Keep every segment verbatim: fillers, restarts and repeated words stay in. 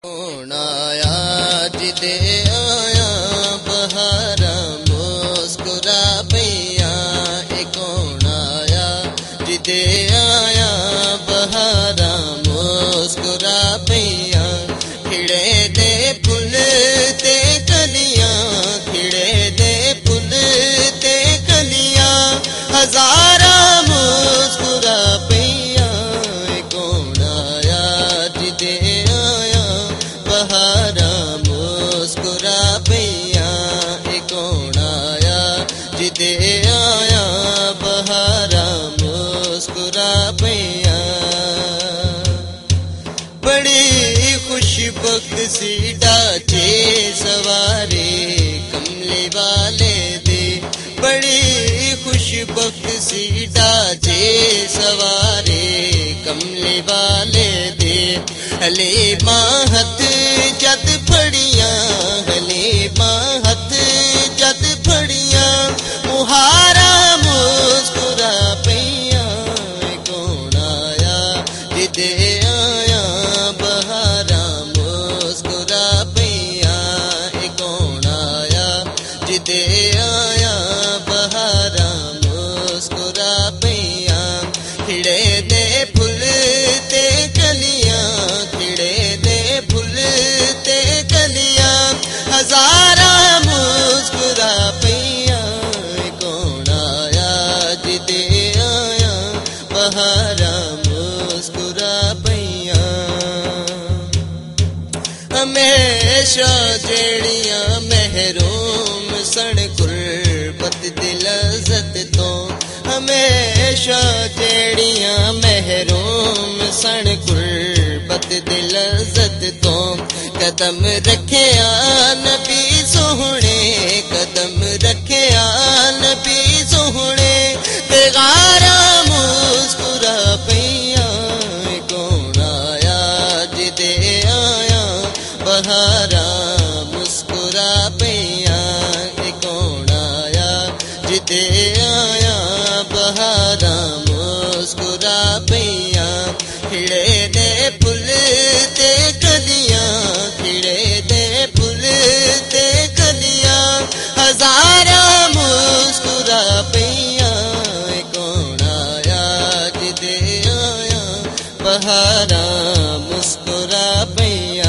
कौन आया जिदे आया बहारा मुस्कुरा पैया। ए कौन आया जिदे आया बहारा मुस्कुरा पैया। खिड़े दे फुल ते कलियां, खिड़े दे फुल ते कलियां, हजारा मुस्कुरा पैया। ए कौन आया जिदे आया बहारा मुस्कुरा पैया। ए कौन आया जिदे आया बहारा मुस्कुरा पैया। बड़ी खुशबख्त सी डाचे सवारे कमले वाले दे। बड़ी खुशबख्त सी डाचे सवारे कमले वाले दे। हले माहत जद फड़िया, हले माहत जद फड़िया, मुहारा मुस्कुरा पैया। कौन आया जिदे आया बहारा मुस्कुरा पैया। कौन आया जिदे आया बहारा मुस्कुरा पैया। खिड़े दे फुल ते कलियां, खिड़े दे फुल ते कलियां, हजारा मुस्कुरा पैया। कौन आया जिदे आया बहारा मुस्कुरा पैया। हमेशा जेड़ियां महरूम सन गुरबत दी लज़्ज़त तो। हमेशा जेड़ियां महरूम सन गुरबत दी लज़्ज़त तो। कदम रखिया नबी सोहणे, कदम रखिया नबी सोहणे, बेगारा मुस्कुरा पैया। कौन आया जिदे आया बहारा मुस्कुरा पैया। कौन आया जिदे आया बहारा मुस्कुरा पैया। खिड़े दे फुल ते कलियां, खिड़े दे फुल ते कलियां, हजारा मुस्कुरा पैया। कौन आया जिदे आया बहारा मुस्कुरा पैया।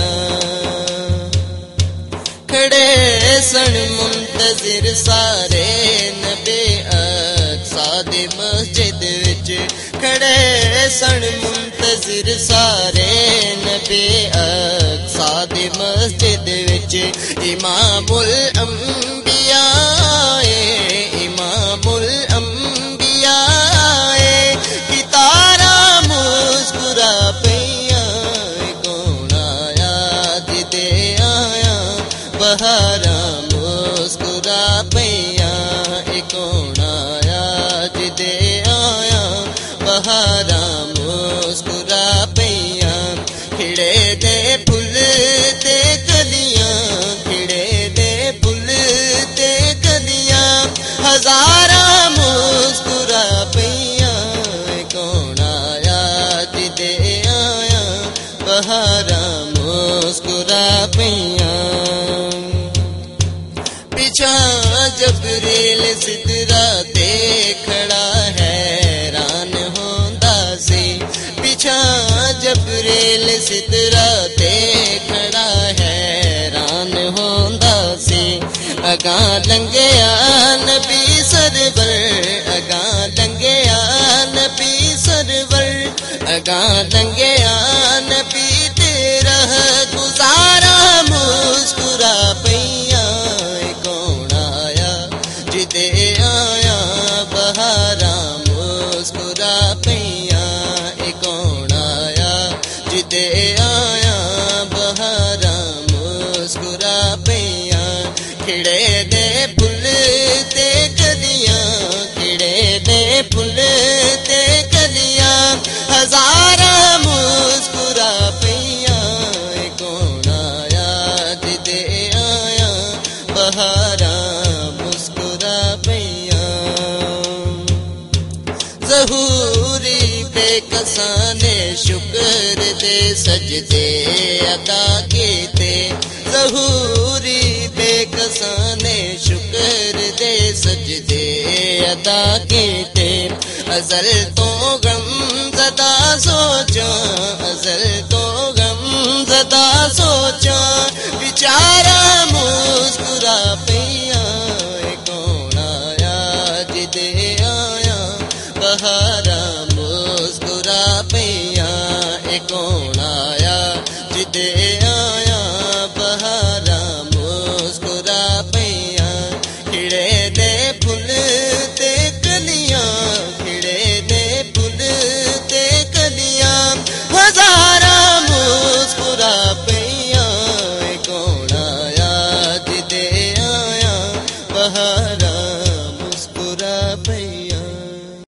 खड़े सन मुंतजिर सारे नबे अक्सा दी मस्जिद विच। खड़े सन मुंतजिर सारे नबे अक्सा दी मस्जिद विच। इमामुल अंबिया आए, इमामुल अंबिया आए, कि तारा मुस्कुरा पैया। कौन आया जिदे आया बहारा मुस्कुरा पैया। कौन आया जिदे आया बहारा मुस्कुरा पैया। खिड़े दे फुल ते कलियां, खिड़े दे फुल ते कलियां, हजारा मुस्कुरा पैया। कौन आया जिदे आया बहारा मुस्कुरा पैया। पिछा जबरील सिदरा ते खड़ा हैरान होंदा सी। पिछा जबरील सिदरा ते खड़ा हैरान होंदा सी। अगा लंघिया नबी सरवर, अगा लंघिया नबी सरवर, अगा लंघिया नबी तेरा गुजारा मुस्कुरा पैया। कौन आया जिदे आया बहारा मुस्कुरा पैया। कौन आया जिदे आया बहारा मुस्कुरा पैया। खिड़े दे फुल ते कलियां, खिड़े दे फुल ते कलियां, हजारा बेकसाने शुक्र दे सजदे अदा कीते ज़हूरी बेकसाने शुक्र दे सजदे अदा कीते अज़ल तो गम ज़दा सोचा अज़ल तो गम ज़दा सोचा बेचारा मुस्कुरा पिया कौन आया जिदे आया बहारा मुस्कुरा पिया कौन